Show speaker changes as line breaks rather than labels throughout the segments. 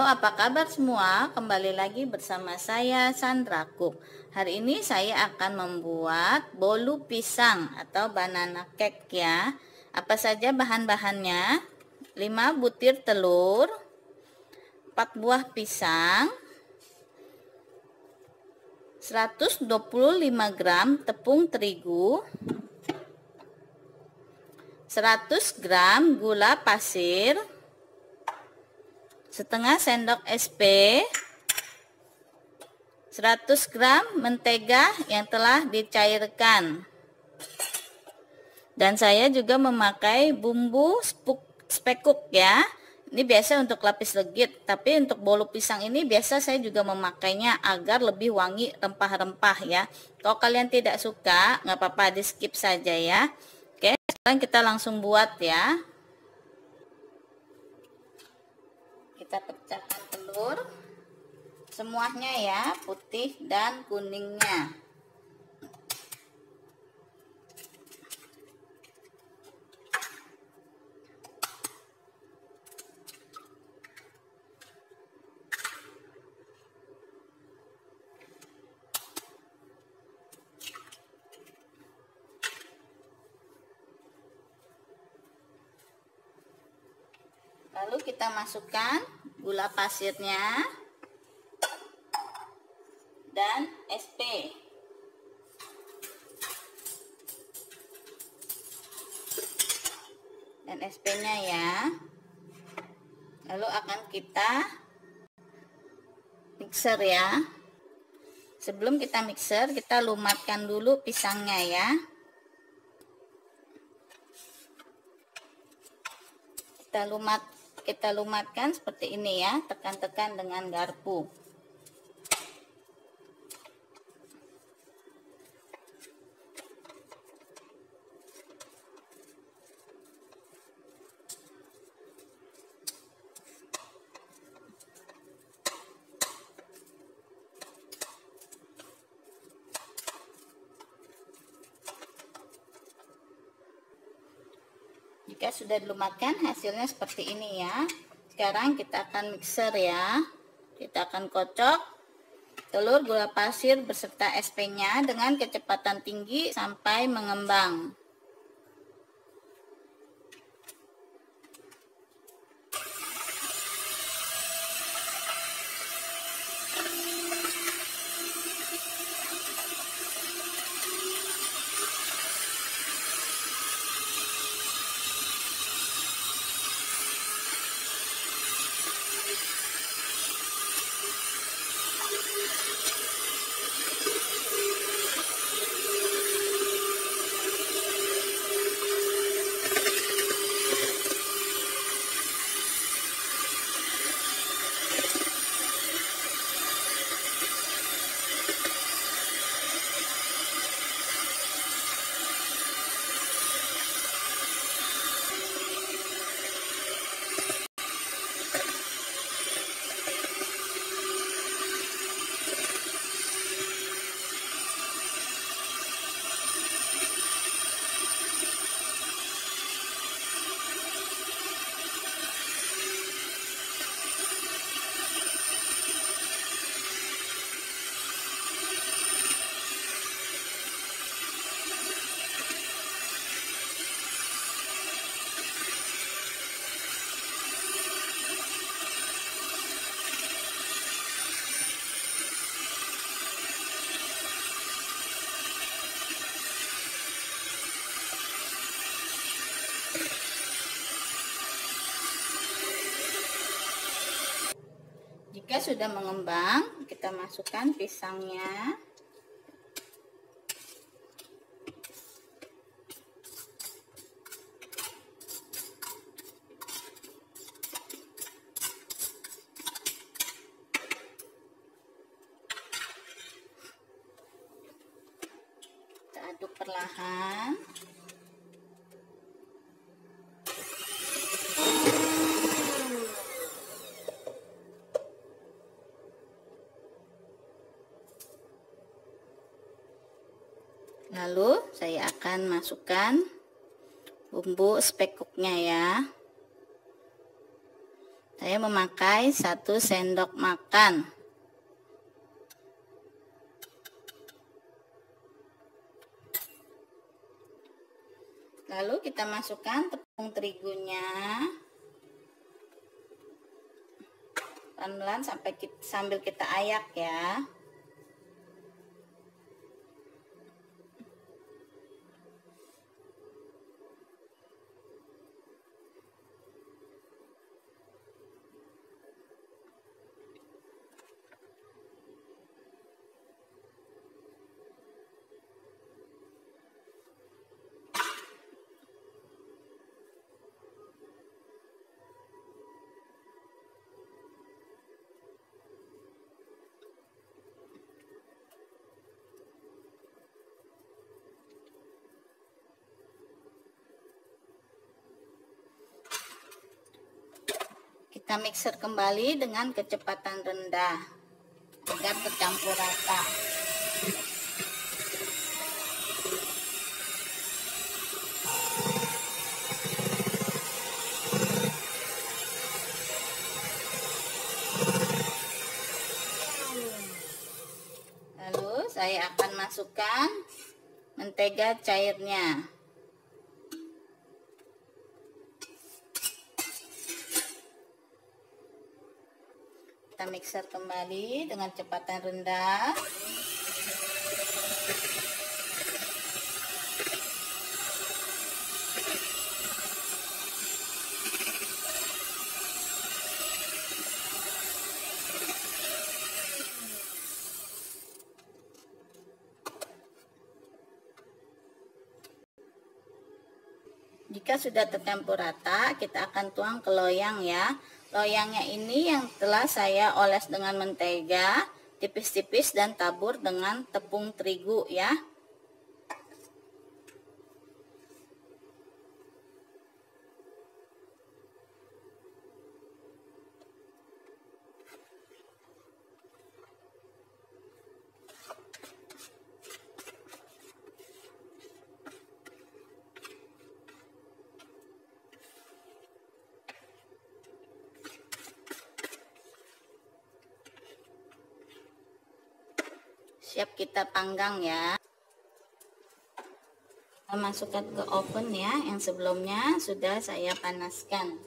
apa kabar semua? Kembali lagi bersama saya Sandra Cook. Hari ini saya akan membuat bolu pisang atau banana cake ya. Apa saja bahan-bahannya? 5 butir telur, 4 buah pisang, 125 gram tepung terigu, 100 gram gula pasir, setengah sendok SP, 100 gram mentega yang telah dicairkan. Dan saya juga memakai bumbu spekuk ya. Ini biasa untuk lapis legit, tapi untuk bolu pisang ini biasa saya juga memakainya agar lebih wangi rempah-rempah ya. Kalau kalian tidak suka, nggak apa-apa, di skip saja ya. Oke, sekarang kita langsung buat ya. Kita pecahkan telur semuanya ya, putih dan kuningnya. Lalu kita masukkan gula pasirnya dan SP. Dan SP-nya ya. Lalu akan kita mixer ya. Sebelum kita mixer, kita lumatkan dulu pisangnya ya. Kita lumatkan seperti ini ya, tekan-tekan dengan garpu. Jika sudah dilumatkan, hasilnya seperti ini ya. Sekarang kita akan mixer ya. Kita akan kocok telur, gula pasir beserta SP-nya dengan kecepatan tinggi sampai mengembang. Jika sudah mengembang, kita masukkan pisangnya. Kita aduk perlahan. Lalu saya akan masukkan bumbu spekuknya ya. Saya memakai 1 sendok makan. Lalu kita masukkan tepung terigunya. Pelan-pelan sambil kita ayak ya. Kita mixer kembali dengan kecepatan rendah agar tercampur rata. Lalu saya akan masukkan mentega cairnya. Kita mixer kembali dengan kecepatan rendah. Jika sudah tercampur rata, kita akan tuang ke loyang ya. Loyangnya ini yang telah saya oles dengan mentega, tipis-tipis dan tabur dengan tepung terigu ya. Siap kita panggang ya. Kita masukkan ke oven ya, yang sebelumnya sudah saya panaskan.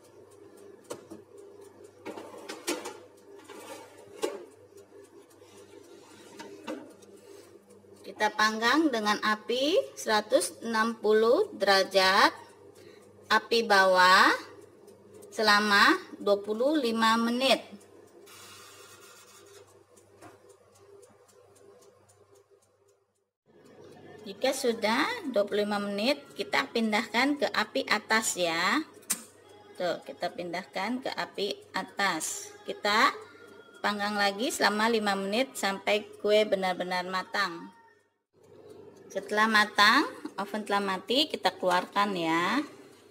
Kita panggang dengan api 160 derajat, api bawah selama 25 menit. Jika sudah 25 menit, kita pindahkan ke api atas ya. Tuh, kita pindahkan ke api atas. Kita panggang lagi selama 5 menit sampai kue benar-benar matang. Setelah matang, oven telah mati, kita keluarkan ya.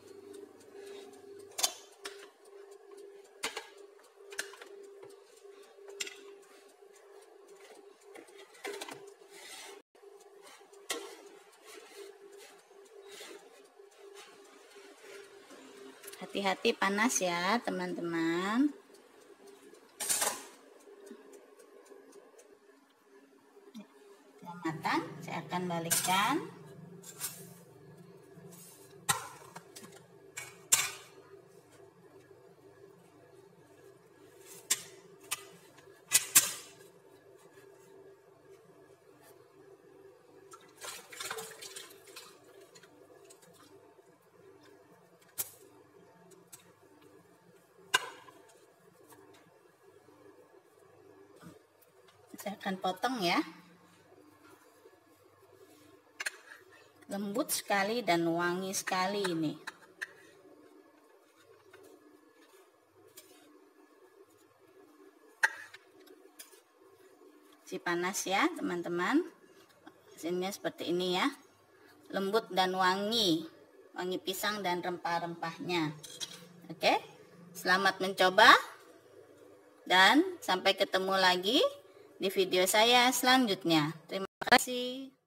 Hati-hati panas ya teman-teman. Sudah matang, saya akan balikkan. Saya akan potong ya. Lembut sekali dan wangi sekali ini. Si panas ya teman-teman. Hasilnya seperti ini ya. Lembut dan wangi. Wangi pisang dan rempah-rempahnya. Oke. Selamat mencoba. Dan sampai ketemu lagi di video saya selanjutnya. Terima kasih.